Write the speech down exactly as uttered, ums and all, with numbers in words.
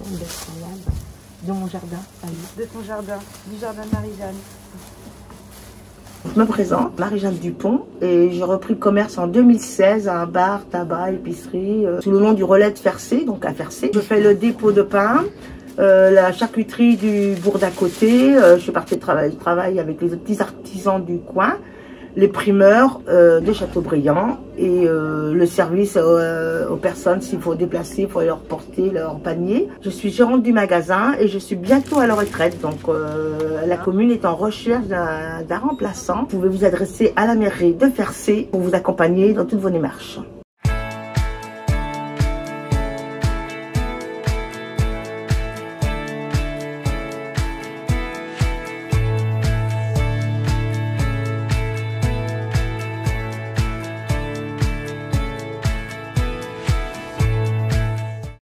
d'être là, dans mon jardin. Allez. De ton jardin, du jardin de Marie-Jeanne. Je me présente, Marie-Jeanne Dupont, et j'ai repris le commerce en deux mille seize à un bar, tabac, épicerie, euh, sous le nom du Relais de Fercé, donc à Fercé. Je fais le dépôt de pain, euh, la charcuterie du bourg d'à côté, euh, je suis partie de travail, je travaille avec les petits artisans du coin, les primeurs euh, de Châteaubriand et euh, le service euh, aux personnes s'il faut déplacer, il faut leur porter leur panier. Je suis gérante du magasin et je suis bientôt à la retraite, donc euh, la commune est en recherche d'un remplaçant. Vous pouvez vous adresser à la mairie de Fercé pour vous accompagner dans toutes vos démarches.